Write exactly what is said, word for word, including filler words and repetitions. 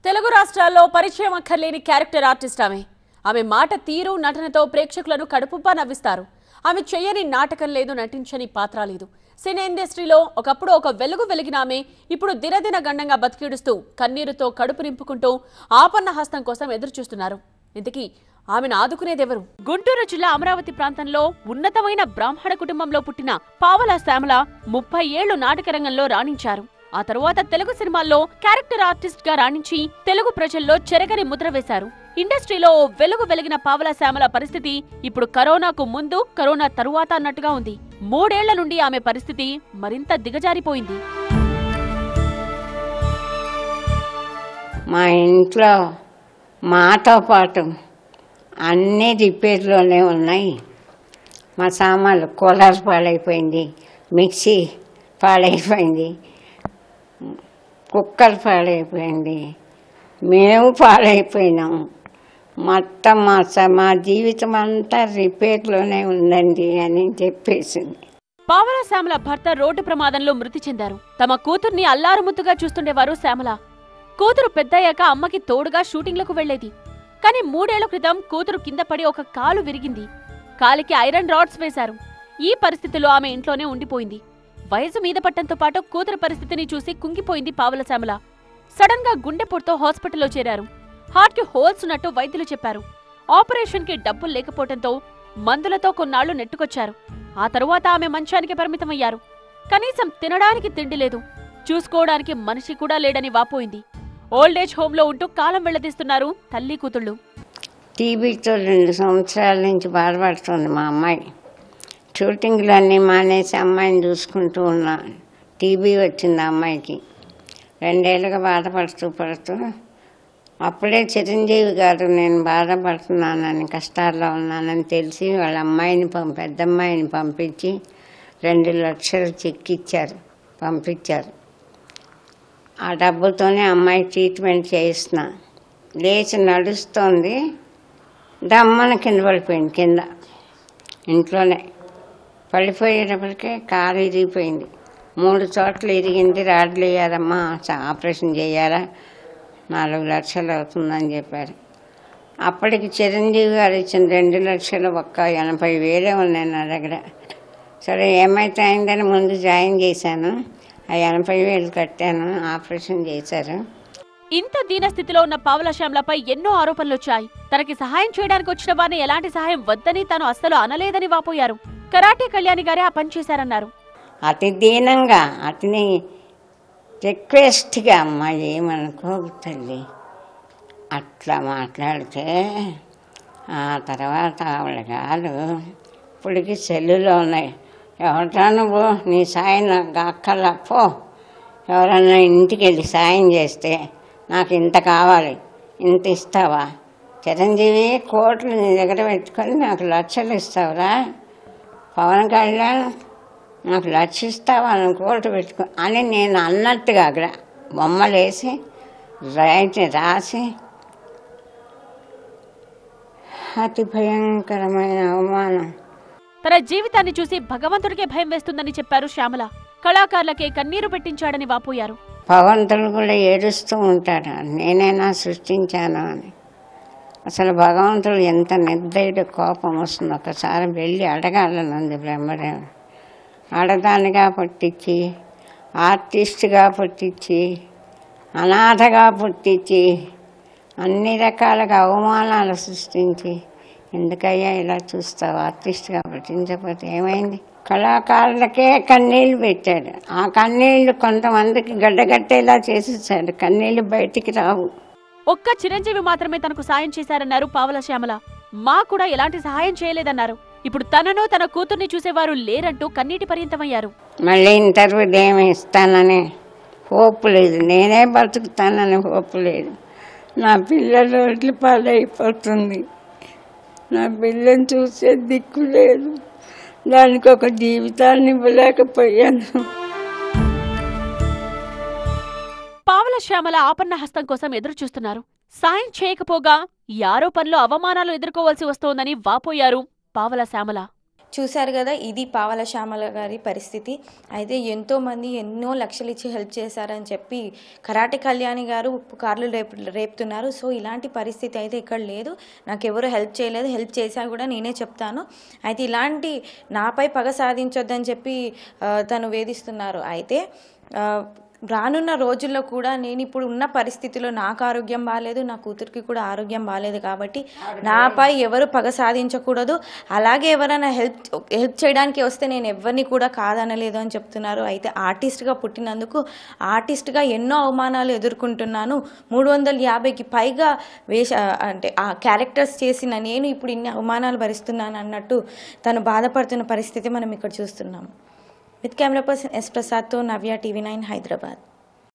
తెలుగు రాష్ట్రాల్లో పరిచయం అక్కర్లేని క్యారెక్టర్ ఆర్టిస్ట్ ఆమె. ఆమె మాట తీరు నటనతో ప్రేక్షకులను కడుపుబ్బా నవ్విస్తారు. ఆమె చేయని నాటకం లేదు, నటించని పాత్ర లేదు. సినీ ఇండస్ట్రీలో ఒకప్పుడు ఒక వెలుగు వెలిగిన ఆమె ఇప్పుడు దినదిన గండంగా బతికిడుస్తూ కన్నీరుతో కడుపు నింపుకుంటూ ఆపన్న హస్తం కోసం ఎదురు చూస్తున్నారు. ఇంతకీ ఆమెను ఆదుకునేదెవరు? గుంటూరు జిల్లా అమరావతి ప్రాంతంలో ఉన్నతమైన బ్రాహ్మణ కుటుంబంలో పుట్టిన పావల శ్యామల ముప్పై ఏళ్లు నాటక రంగంలో రాణించారు. ఆ తరువాత తెలుగు సినిమాల్లో క్యారెక్టర్ ఆర్టిస్ట్ గా రాణించి తెలుగు ప్రజల్లో చెరగని ముద్ర వేశారు. ఇండస్ట్రీలో వెలుగు వెలిగిన పావల శ్యామల పరిస్థితి ఇప్పుడు కరోనాకు ముందు, కరోనా తరువాత అన్నట్టుగా ఉంది. మూడేళ్ల నుండి ఆమె పరిస్థితి మరింత దిగజారిపోయింది. మా ఇంట్లో మాతో పాటు అన్నీ రిపేర్లోనే ఉన్నాయి. మా సామాన్లు కూలర్ పాడైపోయింది, మిక్సీ పాడైపోయింది, కుక్కర్ పాడైపోయింది, మేము పాడైపోయినాము. మొత్తం మా మా జీవితం అంతా రిపేర్లోనే ఉందండి అని చెప్పేసింది. పావల శ్యామల భర్త రోడ్డు ప్రమాదంలో మృతి చెందారు. తమ కూతుర్ని అల్లారుముద్దుగా చూస్తుండేవారు శ్యామల. కూతురు పెద్దయ్యాక అమ్మకి తోడుగా షూటింగ్లకు వెళ్లేది. కానీ మూడేళ్ల క్రితం కూతురు కింద పడి ఒక కాలు విరిగింది. కాలికి ఐరన్ రాడ్స్ వేశారు. ఈ పరిస్థితిలో ఆమె ఇంట్లోనే ఉండిపోయింది. వయసు మీద పట్టంతో పాటు కూతురు పరిస్థితిని చూసి కుంగిపోయింది పావల శ్యామల. సడన్ గా గుండెపోటుతో హాస్పిటల్లో చేరారు. హార్ట్ కి హోల్స్ ఉన్నట్టు వైద్యులు చెప్పారు. ఆపరేషన్ కి డబ్బులు లేకపోవడంతో మందులతో కొన్నాళ్లు నెట్టుకొచ్చారు. ఆ తరువాత ఆమె మంచానికి పరిమితమయ్యారు. కనీసం తినడానికి తిండి లేదు, చూసుకోవడానికి మనిషి కూడా లేడని వాపోయింది. ఓల్డేజ్ హోమ్ లో ఉంటూ కాలం వెళ్లదీస్తున్నారు తల్లి కూతుళ్ళు. టీబీతో రెండు సంవత్సరాల నుంచి బాధపడుతుంది మా అమ్మాయి. షూటింగ్లన్నీ మానేసి అమ్మాయిని చూసుకుంటూ ఉన్నా. టీబీ వచ్చింది అమ్మాయికి. రెండేళ్ళుగా బాధపడుతూ పడుతూ అప్పుడే చిరంజీవి గారు నేను బాధపడుతున్నానని, కష్టాల్లో ఉన్నానని తెలిసి వాళ్ళ అమ్మాయిని పంపి పెద్దమ్మాయిని పంపించి రెండు లక్షలు చెక్ ఇచ్చారు, పంపించారు. ఆ డబ్బుతోనే అమ్మాయి ట్రీట్మెంట్ చేయిస్తున్నా. లేచి నడుస్తోంది, దమ్మన కింద పడిపోయింది. కింద ఇంట్లోనే పడిపోయేటప్పటికే కారు ఇరిగిపోయింది. మూడు చోట్ల ఇరిగింది. రాడ్లు వేయాలమ్మా, ఆపరేషన్ చేయాలా, నాలుగు లక్షలు అవుతుందని చెప్పారు. అప్పటికి చిరంజీవి గారు ఇచ్చిన రెండు లక్షలు ఒక్క ఎనభై వేలే ఉన్నాయి నా దగ్గర. సరే ఏమైతే అయిందని ముందు జాయిన్ చేశాను. ఆ ఎనభై వేలు కట్టాను, ఆపరేషన్ చేశారు. ఇంత దీనస్థితిలో ఉన్న పావల శ్యామలపై ఎన్నో ఆరోపణలు వచ్చాయి. తనకి సహాయం చేయడానికి వచ్చిన వారిని ఎలాంటి సహాయం వద్దని తాను అస్సలు అనలేదని వాపోయారు. కరాటే కళ్యాణి గారే ఆ పని చేశారన్నారు. అతి దీనంగా, అతిని రిక్వెస్ట్గా అమ్మ ఏమనుకోకు తల్లి అట్లా మాట్లాడితే ఆ తర్వాత ఆవిడ కాదు ఇప్పటికి సెల్లులో ఉన్నాయి. ఎవరా నువ్వు, నీ సాయం నాకు అక్కర్లా, పో. ఎవరన్నా ఇంటికి వెళ్ళి సాయం చేస్తే నాకు ఇంత కావాలి, ఇంత ఇస్తావా? చిరంజీవి కోట్లు నీ దగ్గర పెట్టుకొని నాకు లక్షలు ఇస్తావురా? పవన్ కళ్యాణ్ నాకు లక్ష ఇస్తావా, నువ్వు కోట్లు పెట్టుకో అని నేను అన్నట్టుగా అక్కడ బొమ్మలు వేసి రైట్ రాసి అతి భయంకరమైన అవమానం. తన జీవితాన్ని చూసి భగవంతుడికే భయం వేస్తుందని చెప్పారు శ్యామల. కళాకారులకే కన్నీరు పెట్టించాడని వాపోయారు. భగవంతుడు కూడా ఏడుస్తూ ఉంటాడు, నేనైనా సృష్టించాను అని. అసలు భగవంతుడు ఎంత నిర్దయుడు, కోపం వస్తుంది. ఒకసారి వెళ్ళి అడగాలనుంది బ్రహ్మదేవుడు. ఆడదానిగా పుట్టించి, ఆర్టిస్ట్గా పుట్టించి, అనాథగా పుట్టించి, అన్ని రకాలుగా అవమానాలు సృష్టించి ఎందుకయ్యా ఇలా చూస్తావు? ఆర్టిస్ట్గా పుట్టించకపోతే ఏమైంది? కళాకారులకే కన్నీళ్ళు పెట్టాడు. ఆ కన్నీళ్లు కొంతమందికి గడ్డగట్టేలా చేసేసాడు. కన్నీళ్లు బయటికి రావు. ఒక్క చిరంజీవి మాత్రమే తనకు సాయం చేశారన్నారు పావల శ్యామల. మా కూడా ఎలాంటి సహాయం చేయలేదన్నారు. ఇప్పుడు తనను తన కూతుర్ని చూసేవారు లేరంటూ కన్నీటి పర్యంతమయ్యారు. మళ్ళీ ఇంటర్వ్యూ ఏమి ఇస్తానని హోప్ లేదు, నేనే బతుకుతానని హోప్ లేదు. నా పిల్లలు రోడ్ల పాలైపోతుంది, నా పిల్లని చూసే దిక్కు లేదు, దానికి ఒక జీవితాన్ని ఇవ్వలేకపోయాను. పావల శ్యామల ఆపన్న హస్తం కోసం ఎదురు చూస్తున్నారు. సాయం చేయకపోగా ఈ ఆరోపణలో అవమానాలు ఎదుర్కోవాల్సి వస్తోందని వాపోయారు పావల శ్యామల. చూశారు కదా, ఇది పావల శ్యామల గారి పరిస్థితి. అయితే ఎంతోమంది ఎన్నో లక్షలు ఇచ్చి హెల్ప్ చేశారని చెప్పి కరాటే కళ్యాణి గారు కార్లు రేపు రేపుతున్నారు. సో ఇలాంటి పరిస్థితి అయితే ఇక్కడ లేదు. నాకు ఎవరు హెల్ప్ చేయలేదు, హెల్ప్ చేశా కూడా నేనే చెప్తాను. అయితే ఇలాంటి నాపై పగ సాధించొద్దని చెప్పి తను వేధిస్తున్నారు. అయితే రానున్న రోజుల్లో కూడా నేను ఇప్పుడు ఉన్న పరిస్థితిలో నాకు ఆరోగ్యం బాగాలేదు, నా కూతురికి కూడా ఆరోగ్యం బాగాలేదు. కాబట్టి నాపై ఎవరు పగ సాధించకూడదు. అలాగే ఎవరైనా హెల్ప్ హెల్ప్ చేయడానికి వస్తే నేను ఎవరిని కూడా కాదనలేదు అని చెప్తున్నారు. అయితే ఆర్టిస్ట్గా పుట్టినందుకు ఆర్టిస్ట్గా ఎన్నో అవమానాలు ఎదుర్కొంటున్నాను. మూడు వందల యాభైకి పైగా వేష అంటే ఆ క్యారెక్టర్స్ చేసిన నేను ఇప్పుడు ఇన్ని అవమానాలు భరిస్తున్నాను అన్నట్టు తను బాధపడుతున్న పరిస్థితి మనం ఇక్కడ చూస్తున్నాం. విత్ కెమెరా పర్సన్ ఎస్ ప్రసాద్తో నవ్య, టీవీ నైన్ హైదరాబాద్.